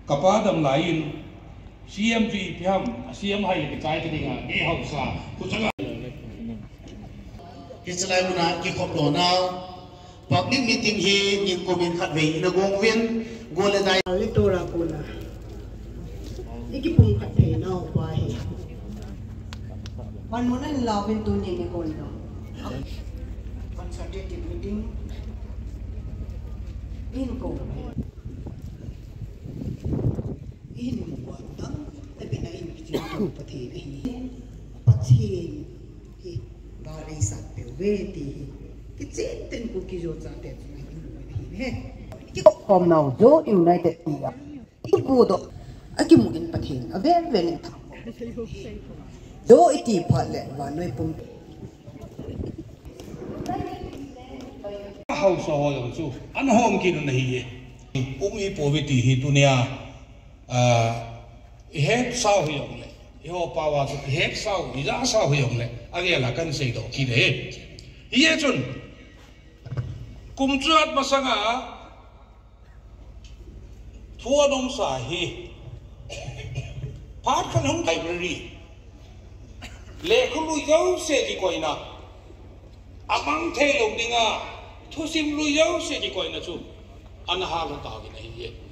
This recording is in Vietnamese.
Kpa dam lain CM vi pham CM hai ke chai ke dinga e hausa ku changa ki chalai muna ki khop do now public meeting hi ni komin khat ve na gong win gole dai le tora kola iki pung khat the na wa hi wan munan lawin tu ni ne kol do consultative meeting in ko in mo tang tapi na in ki to pathe hi pathin hi ba dei sat pe ve ti ki chen ten Kuki Zo cha te na hi he ki kom now zo united ya ki bu do aki mu in pathin a ve ve ne tha do iti phat le wa noi pum hausa ho yo chu an hom ki na hi umi poverty hi dunia hek sao hi yong le ho pawa chu hek sao ni za sao hi yong le age la kan sei do ki de hi chun kum chuat masanga thua dom sa hi phat kan hong library le khulu yo se ji koina amang the lo dinga thu sim lu yo se ji koina chu an ha la ta gi nei